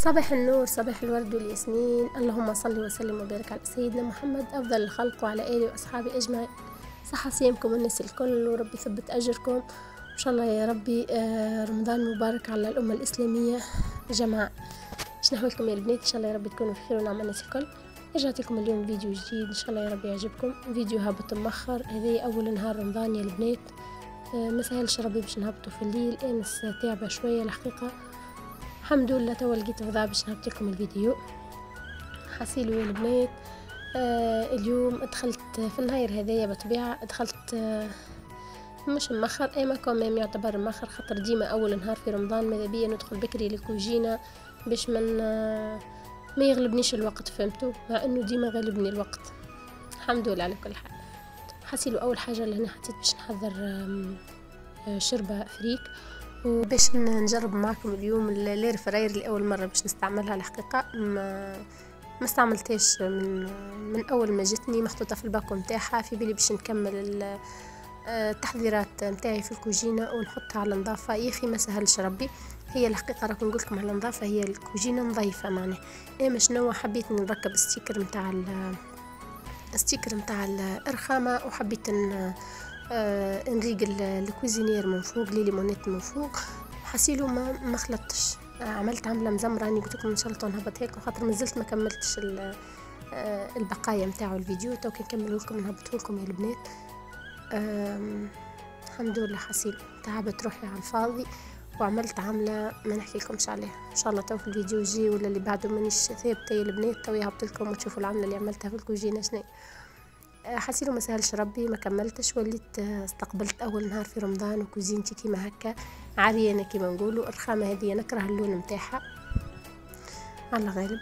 صباح النور، صباح الورد والياسمين. اللهم صل وسلم وبارك على سيدنا محمد أفضل الخلق وعلى آله وأصحابه أجمعين. صحة صيامكم والناس الكل، وربي يثبت أجركم إن شاء الله يا ربي. رمضان مبارك على الأمة الإسلامية جماعة. شنو أحوالكم يا البنات؟ إن شاء الله يا ربي تكونوا في خير ونعم الناس الكل. رجعت لكم اليوم فيديو جديد إن شاء الله يا ربي يعجبكم. فيديو هابط مؤخر، هذا أول نهار رمضان يا البنات. ما سهلش ربي باش نهبطوا في الليل، أنس تعبة شوية الحقيقة. الحمد لله توا لقيت فضاء باش نهبط لكم الفيديو. حسيلو يا البنات. اليوم دخلت في النهار هذايا بطبيعة دخلت مش مأخر، اما كمان يعتبر مأخر، خاطر ديما اول نهار في رمضان ماذا بيا ندخل بكري للكوجينة باش ما يغلبنيش الوقت، فهمتوا؟ مع انه ديما غالبني الوقت. الحمد لله على كل حال. حسيلو اول حاجة لهنا حطيت باش نحضر شربة فريك، وباش نجرب معكم اليوم الاير فراير لاول مره باش نستعملها. الحقيقه ما استعملتهاش من اول ما جتني، محطوطه في الباكو نتاعها، في بالي باش نكمل التحضيرات نتاعي في الكوجينه ونحطها على نظافه. يا اخي ما سهلش ربي. هي الحقيقه راكم نقول لكم على نظافه، هي الكوجينه نظيفه معناها. اما شنو حبيت نركب ستيكر نتاع الرخامه، وحبيت نريق الكوزينير من فوق، لي ليمونيت من فوق. حسيلو ما خلطتش، عملت عمله مزمره. راني قلت لكم ان شاء الله نهبط هيك، خاطر مازلت ما كملتش البقايا نتاعو الفيديو. تو كي نكملوا لكم نهبطوا لكم يا البنات. الحمد لله حسيلو تعبت روحي على الفاضي، وعملت عمله ما نحكي لكمش عليها. ان شاء الله تو في الفيديو الجاي ولا اللي بعده مانيش ثابته يا البنات، تو هبط لكم وتشوفوا العمله اللي عملتها في الكوجينه شنو. حسيلو ما سهلش ربي، ما كملتش. وليت استقبلت اول نهار في رمضان وكوزينتي كيما هكا عريانه كيما نقولوا. الرخامه هذه نكره اللون نتاعها على غالب.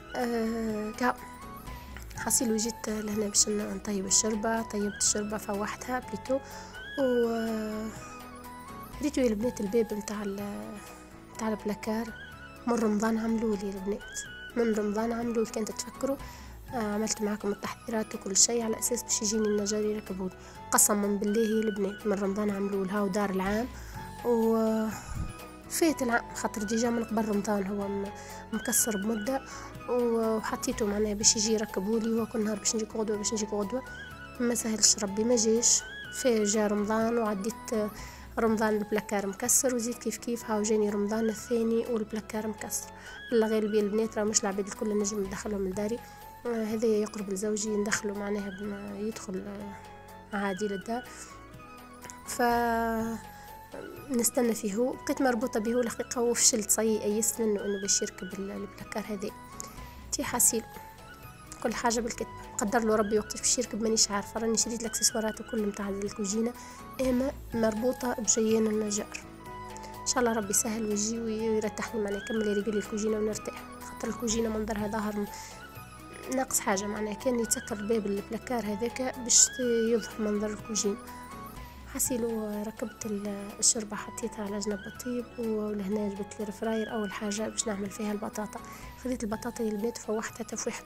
حسيلو جيت لهنا باش نطيب الشربه. طيبت الشربه، فوحتها بليتو، و ريتو يا البنات الباب نتاع البلاكار من رمضان عملولي البنات، من رمضان عملولي. كانت تفكروا عملت معكم التحضيرات وكل شيء على اساس باش يجيني النجار يركبون. قسما بالله يا البنات من رمضان عملولها ودار العام، وفات العام خاطر ديجا من قبل رمضان هو مكسر بمده، وحطيته معناها باش يجي يركبولي. وكل نهار باش نجيك غدوه ما سهلش ربي، ما جاش. جا رمضان وعديت رمضان البلاكار مكسر، وزيد كيف هاو جاني رمضان الثاني والبلاكار مكسر. الله غالب يا البنات، راه مش العباد الكل نجم ندخلهم لداري. هذا يقرب لزوجي ندخله معناها يدخل عادي للدار، ف نستنى فيه. هو بقيت مربوطه به الحقيقه، وفشلت صي ايست منه انه باش يركب البلاكار هذا. تي حاسيل كل حاجه بالكتب، قدر له ربي وقتاش باش يركب مانيش عارفه. راني شريت الاكسسوارات وكل نتاع الكوجينه، اما مربوطه بجيان النجار. ان شاء الله ربي سهل ويجي ويرتاحني معناها يكمل يريق لي الكوجينه ونرتاح، خاطر الكوجينه منظرها ظاهر ناقص حاجه معناها. كان يتسكر باب البلاكار هذاك باش يظهر منظر الكوجين. حسيلو ركبت الشربة، حطيتها على جنب الطيب، ولهنا جبت لي الفراير اول حاجه باش نعمل فيها البطاطا. خذيت البطاطا يا البنات فوحتها تفويحه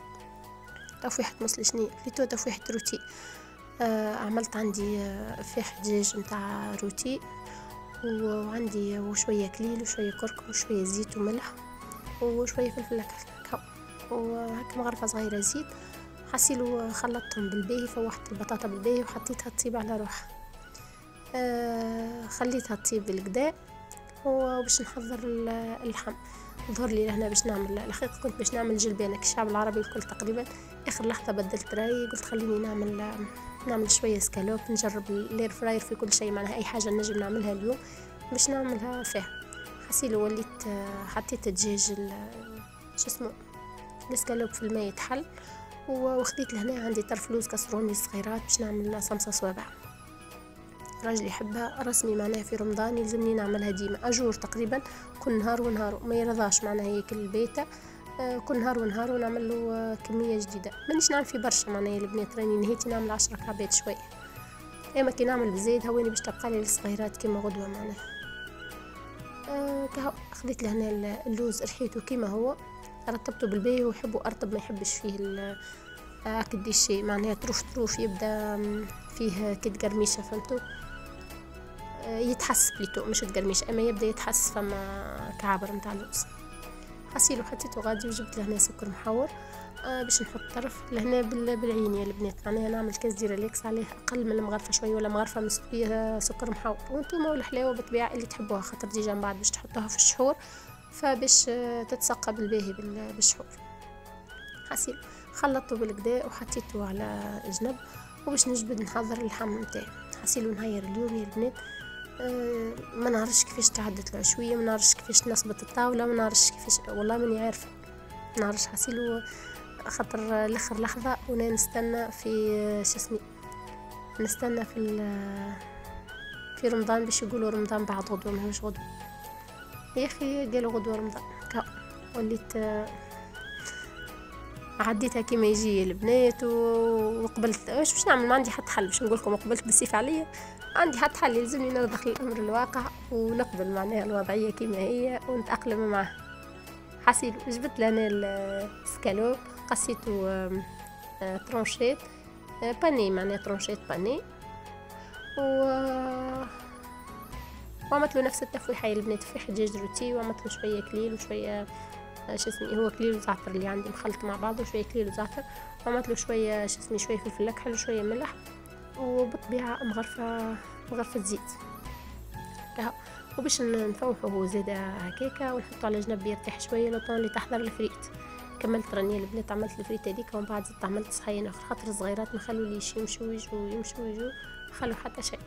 مصلي شنية فيتو تفويحه روتي. عملت عندي فيح دجاج نتاع روتي، وعندي وشويه كليل وشويه كركم وشويه زيت وملح وشويه فلفل هكا وهكا مغرفه صغيره زيت. حسيلو خلطتهم بالباهي، فوحت البطاطا بالباهي وحطيتها تطيب على روحها. خليتها تطيب بالكدا، وباش نحضر اللحم. ظهر لي لهنا باش نعمل الحقيقه كنت باش نعمل جلبانه كالشعب العربي الكل تقريبا. اخر لحظه بدلت رايي، قلت خليني نعمل شويه سكالوب، نجرب الاير فراير في كل شيء معناها. اي حاجه نجم نعملها اليوم باش نعملها فيها. حسيلو وليت حطيت الدجاج شو اسمه السكالوب في الماء يتحل، وخديت لهنا عندي طرف لوز كسروني صغيرات باش نعمل صمصه صوابع. راجلي يحبها رسمي معناها في رمضان يلزمني نعملها ديما اجور تقريبا، كل نهار ونهار ما يرضاش معناها ياكل البيته. كل نهار ونهار ونعمل له كميه جديده. مانيش نعمل في برشا معناها يا البنات، راني نهيتي نعمل 10 كعبات شوي. اما كي نعمل بزيد هواني باش تبقى لي الصغيرات كيما غدوه معناها. كهو خديت لهنا اللوز رحيته كيما هو، رطبته بالباهي، ويحبوا ارطب ما يحبش فيه هكا شيء معناها طروف يبدا فيه كد قرميشه، فهمتوا؟ يتحس بليتو مش تقرميش، اما يبدا يتحس فما كعابر نتاع اللوز. حسيلو حطيته غادي، وجبت لهنا سكر محور باش نحط طرف لهنا بالعين يا البنات، معناها نعمل كاس ديراليكس عليه اقل من المغرفه شويه، ولا مغرفه مستويه سكر محور. وانتم والحلاوه بالطبيعه اللي تحبوها، خاطر ديجا من بعد باش تحطوها في الشحور، فباش تتسقى بالباهي بالشحور. حسيلو خلطته بالكدا وحطيته على جنب، وباش نجبد نحضر اللحم نتاعي. حسيلو نهير اليوم يا البنات، ما نعرفش كيفاش تعدت العشويه، ما نعرفش كيفاش نصبت الطاوله، ما نعرفش كيفاش، والله ماني عارفه، ما نعرفش. حسيلو خاطر الاخر لحظه وانا نستنى في شسمي، نستنى في رمضان باش يقولوا رمضان بعد غدوه، ماهوش غدوه يا اخي، قالوا غدوه رمضان. وليت عديتها كيما يجي البنات وقبلت. واش باش نعمل؟ ما عندي حتى حل، باش نقول لكم قبلت بالسيف عليا، عندي حتى حل، يلزمني نرضخ الامر الواقع ونقبل معناها الوضعيه كيما هي ونتاقلم معها. حسيلو جبت لنا السكالوب، قصيته ترونشيت باني، معناها ترونشيت باني، وعملت له نفس التفويحه يا البنات، تفويح دجاج روتي، وعملت له شويه كليل وشويه هو كليل وزعتر اللي عندي مخلط مع بعض، وشويه كليل وزعتر، وعملت له شويه شويه فلفل اكحل وشويه ملح، وبالطبيعه مغرفه زيت كهو. وباش نفوحه زاده هكاكا ونحطه على جنب يرتاح شويه لو طون اللي تحضر الفريت. كملت راني البنات، عملت الفريت هذيك، ومن بعد زدت عملت صحين اخر، خاطر الصغيرات ما خلوليش يمشوا يجوا ما خلوا حتى شيء.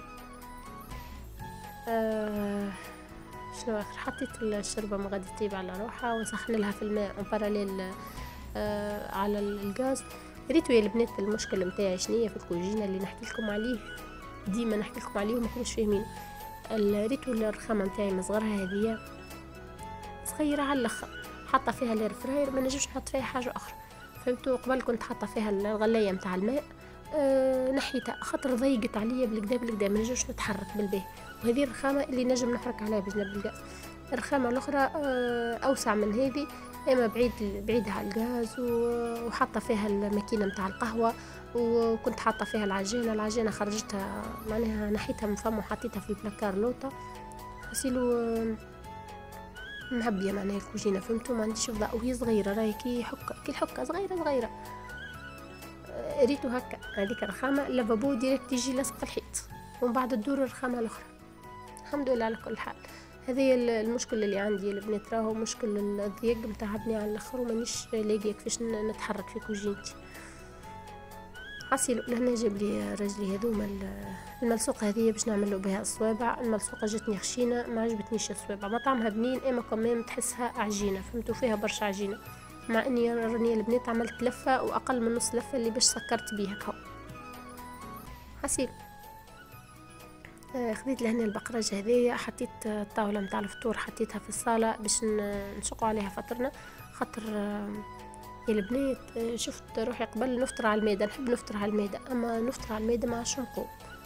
شنو اخر؟ حطيت الشربه ما غادي تطيب على روحها، وسخن لها في الماء اون باراليل على الغاز. ريتو يا البنات المشكل نتاعي شنية في الكوجينه اللي نحكي لكم عليه، ديما نحكي لكم عليه وما كنتش فاهمين. ريتو الرخامه نتاعي مصغرها هذيا صغيره على الاخر، حاطه فيها الاير فراير، ما نجمش نحط فيها حاجه اخرى، فهمتوا؟ قبل كنت حاطه فيها الغلايه نتاع الماء، نحيتها خاطر ضيقت عليا بالكدا ما نجمش نتحرك بالباه. وهذه الرخامه اللي نجم نحرك عليها بجنب الغاز. الرخامه الاخرى اوسع من هذه، اما بعيدها على الغاز، وحاطه فيها الماكينه نتاع القهوه، وكنت حاطه فيها العجينه خرجتها معناها نحيتها من فم وحطيتها في البلاكار لوطه. حسيلو معبيه معناها الكوجينه، فهمتوا؟ ما عنديش فضاء، وهي صغيره راهي كي الحكه صغيره. ريتو هكا هذيك الرخامه لافابو ديريكت يجي لصق في الحيط، ومن بعد تدور الرخامه الاخرى. الحمد لله على كل حال. هذه المشكل اللي عندي البنات، راهو مشكل الضيق متعبني على الاخر، ومانيش لاقيه كيفاش نتحرك في كوجينتي. حسيلو لهنا جاب لي رجلي هذوما الملصوقه هذه باش نعمل بها الصوابع. الملصوقه جاتني خشينه، ما عجبتنيش الصوابع، مطعمها بنين اما كمان تحسها عجينه، فهمتوا؟ فيها برشا عجينه، مع اني راني البنات عملت لفه واقل من نص لفه اللي باش سكرت بيها كهو. حسيلو خذيت لهنا البقراج هذيا، حطيت الطاوله نتاع الفطور حطيتها في الصاله باش نشقوا عليها فطرنا، خاطر يا البنات شفت روحي قبل نفطر على الميدة، نحب نفطر على الميدة، اما نفطر على الميدة ما عادش نقوم،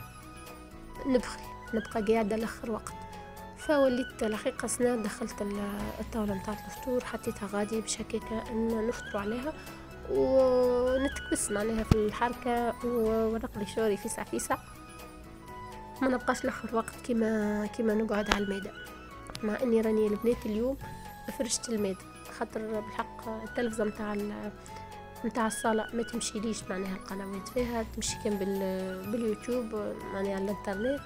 نبقى قاعدة لاخر وقت. فوليت الحقيقة سنة دخلت الطاولة نتاع الفطور حطيتها غادي باش هكاكا نفطروا عليها ونتكبس معناها في الحركة، ونقلي شوري فيسع ما نبقاش لاخر وقت كيما نقعد على الميدة. مع اني راني البنات اليوم فرشت الميدة، خاطر بالحق التلفزة نتاع الصالة ما تمشي ليش معناها القنوات فيها، تمشي كان باليوتيوب معناها على الانترنت.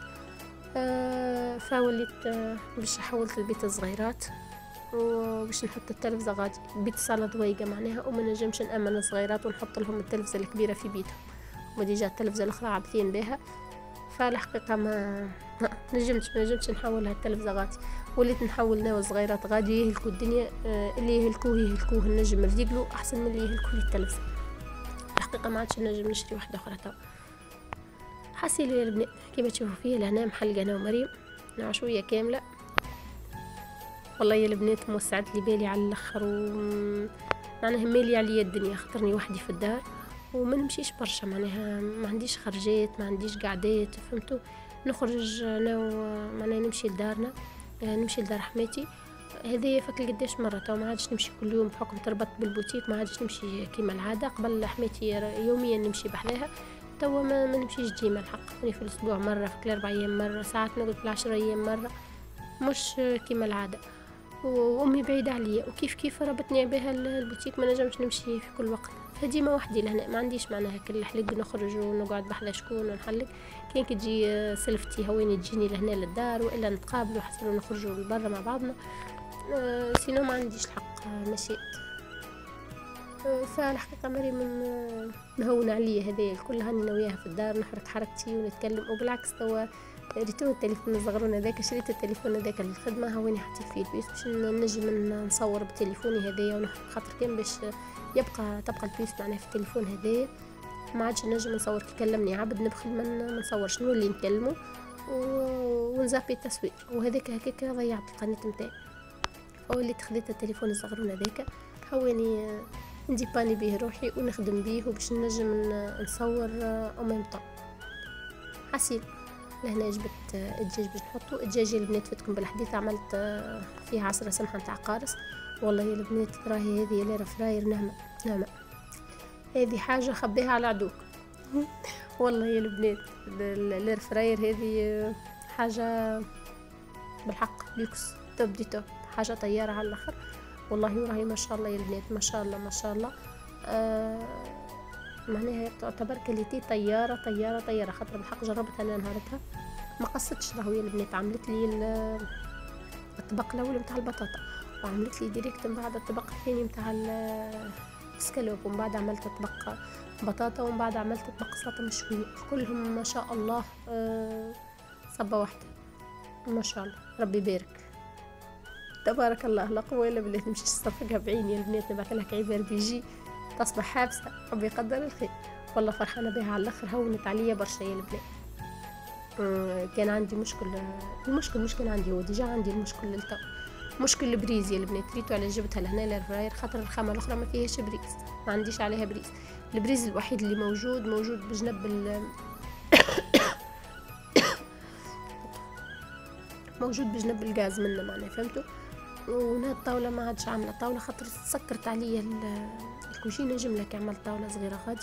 فوليت باش حولت البيت الصغيرات وباش نحط التلفزة غادي، بيت الصالة ضويقة معناها، وما نجمش نأمن الصغيرات ونحط لهم التلفزة الكبيرة في بيتهم، وديجا التلفزة الاخرى عابثين بها. فالحقيقة ما نجمش نحولها التلفزة غادي، وليت نحول ناو الصغيرات غادي يهلكوا الدنيا، اللي يهلكوه نجم نريقلو احسن من اللي يهلكوا لي التلفزة. الحقيقة ما عادش نجم نشري واحدة اخرى تو. حسيلو يا البنات كيما تشوفوا فيه لهنا محلقة انا ومريم عشوية كاملة، والله يا البنات موسعت لي بالي على الاخر، معناها مالي عليا الدنيا، خاطرني وحدي في الدار وما نمشيش برشا، معناها ما عنديش خرجات، ما عنديش قعدات، فهمتوا؟ نخرج انا معناها نمشي لدارنا، نمشي لدار حماتي هذه فك قداش مره، تو ما عادش نمشي كل يوم بحكم تربط بالبوتيك، ما عادش نمشي كيما العاده. قبل حماتي يوميا نمشي بحذاها، توا ما نمشيش ديما، الحق يعني في الاسبوع مره، في كل 4 ايام مره، ساعات نقعد في 10 ايام مره، مش كيما العاده. وامي بعيده عليا، وكيف كيف ربطني بها البوتيك، ما نجمش نمشي في كل وقت، فديما وحدي لهنا، ما عنديش معناها كل حلق نخرج ونقعد بحذا شكون ونحلق. كان كتجي سلفتي هويني تجيني لهنا للدار، والا نتقابلوا حسنا نخرجوا لبرا مع بعضنا. سينو ما عنديش الحق مشيت. فالحقيقة مريم مهونة عليا هذايا الكل، هاني ناوياها في الدار نحرك حركتي ونتكلم. وبالعكس توا ريتو التليفون الصغرون هذاك، شريت التليفون هذاك للخدمة، هواني حطيت فيه البيس باش نجم نصور بتليفوني هذايا ونحرك، خاطر كان باش تبقى البيس معناها في التليفون هذايا، ما عادش نجم نصور. كي كلمني عبد نبخل ما نصورش، نولي نكلمه ونزابي التصوير، وهذاك هكاك ضيعت القناة نتاعي. فوليت خديت التليفون الصغرون هذاك، هواني نديباني بيه روحي ونخدم بيه، وباش نجم نصور أمام طن. حسيل لهنا جبت الدجاج باش نحطو. الدجاج يا البنات فتكم بالحديث، عملت فيها عصرة سمحة نتاع قارص. والله يا البنات راهي هذه ليرة فراير نعمة، هذه حاجة خبيها على عدوك. والله يا البنات ليرة فراير هذه حاجة بالحق لوكس، توب دي توب، حاجة طيارة على الآخر والله. وراهي ما شاء الله يا البنات، ما شاء الله ما شاء الله. معناها تعتبر كاليتي طيارة، خاطر بالحق جربتها انا نهارتها ما قصتش. راهو يا البنات عملت لي الطبق الاول نتاع البطاطا، وعملت لي ديريكت من بعد الطبق الثاني نتاع السكالوب، ومن بعد عملت طبق بطاطا، ومن بعد عملت طبق سلطة مشوية، كلهم ما شاء الله صبة واحدة ما شاء الله. ربي يبارك، تبارك الله، لا قوة الا بالله. نمشي نصفقها بعيني يا البنات، نبعث لها كعبار بيجي تصبح حابسة، ربي يقدر الخير. والله فرحانة بها على الاخر، هونت عليا برشا يا البنات. كان عندي المشكل مش كان عندي، هو ديجا عندي المشكل للتو، مشكل البريز يا البنات. ريتو على جبتها لهنا للفراير، خاطر الخامة الاخرى ما فيهاش بريز، ما عنديش عليها بريز. البريز الوحيد اللي موجود بجنب موجود بجنب الغاز منه معناها، فهمتوا. وهنا الطاولة ما عادش عاملة طاولة، خاطر سكرت عليا الكوجينة جملة، كي عملت طاولة صغيرة غادي.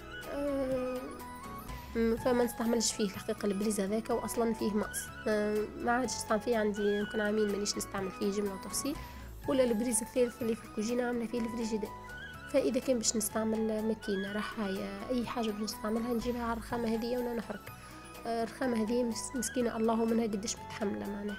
فما نستعملش فيه الحقيقة البريز هذاك، واصلا فيه مقص، ما عادش نستعمل فيه. عندي يمكن عامين مانيش نستعمل فيه جملة وتفصيل. ولا البريز الثالث اللي في الكوجينة عاملة فيه الفريجيدير. فاذا كان باش نستعمل ماكينة رحاية اي حاجة باش نستعملها، نجيبها على الرخامة هذيا وانا نحرك. الرخامة هذه مسكينة الله منها قديش متحملة معناها،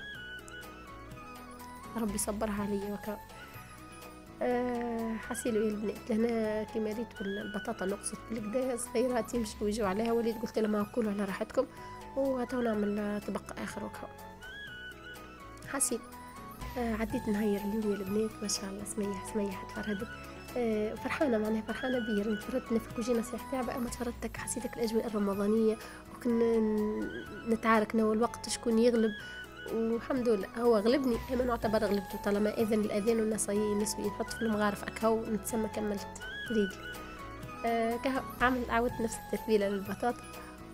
ربي صبرها عليا وكا. حسيلو يا البنات لهنا كيما ريت البطاطا نقصت بالكدا صغيرات يمشوا ويجوا عليها، وليت قلت لهم هاكلوا على راحتكم، وهاتو نعمل طبق اخر وكا. حسيل عديت نهير اليوم يا البنات ما شاء الله. سميح تفرهدت، فرحانه معناها، فرحانه بيا. راني تفرهدت في الكوجينه صحيح تاعها، اما تفرهدتك حسيتك الاجواء الرمضانيه، وكنا نتعارك نوع الوقت شكون يغلب، والحمد لله هو غلبني. اما نعتبر غلبته طالما اذن الاذان والناس نسوي نحط في المغارف اكهو نتسمى كملت ريدي. عاودت نفس التتبيله للبطاطا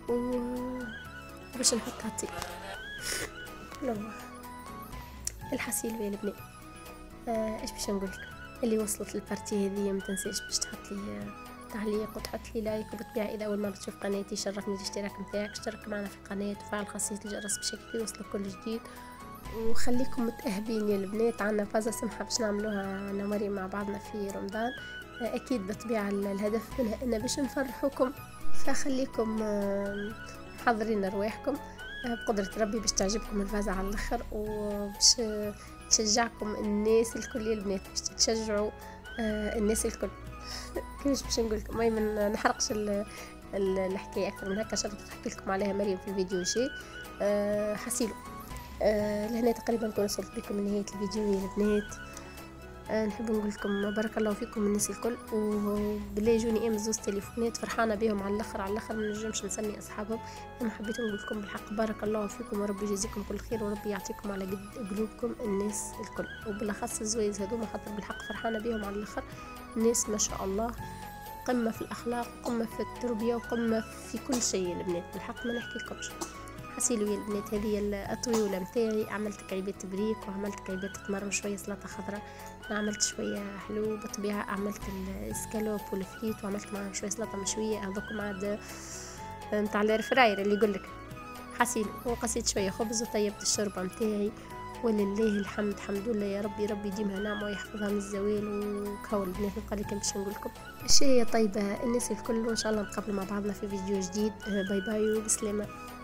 وباش نحطها تي الحسيل يا البنات. ايش باش نقولك، اللي وصلت البارتي هذه ما تنساش باش تحط لي تعليق وتحط لي لايك، وبالطبيعه اذا اول مره تشوف قناتي شرفني الاشتراك نتاعك، اشترك معنا في القناه وفعل خاصيه الجرس باش يوصلك كل جديد. وخليكم متاهبين يا البنات، عنا فازة سمحه باش نعملوها انا مريم مع بعضنا في رمضان. اكيد بالطبيعه الهدف منها ان باش نفرحوكم، فخليكم محضرين رواحكم بقدرة ربي باش تعجبكم الفازة على الاخر، وباش تشجعكم الناس الكل يا البنات، باش تشجعوا الناس الكل. كيفاش باش نقول لكم، ما نحرقش الحكايه اكثر من هكا، شرط تحكي لكم عليها مريم في الفيديو شيء. حسيلو لهنا تقريبا نكون وصلت بكم لنهايه الفيديو يا البنات. نحب نقول لكم بارك الله فيكم الناس الكل، وبالله جوني زوز تليفونات فرحانه بهم على الاخر ما نجمش نسمي اصحابهم. انا حبيت نقول لكم بالحق بارك الله فيكم، وربي يجزيكم كل خير، وربي يعطيكم على قد قلوبكم الناس الكل، وبالاخص الزويز هذوما خاطر بالحق فرحانه بهم على الاخر. الناس ما شاء الله قمه في الاخلاق، قمه في التربيه، وقمه في كل شيء البنات، بالحق ما نحكي لكمش. حسيلو يا البنات هذه الطويله نتاعي، عملت كعيبات بريك، وعملت كعيبات تمر، وشويه سلطه خضراء، عملت شويه حلو بالطبيعه، عملت السكالوب والفريت، وعملت معاهم شويه سلطه مشويه، هذوكم عاد نتاع الفراير اللي يقولك حسيلو. وقصيت شويه خبز، وطيبت الشوربه نتاعي، ولله الحمد. الحمد لله يا ربي، ربي يديمها نعمة ويحفظها من الزوال. وكول البنات القليل باش نقول لكم الشيء طيبة الناس الكل، وإن شاء الله نتقابل مع بعضنا في فيديو جديد. باي باي وبسلامة.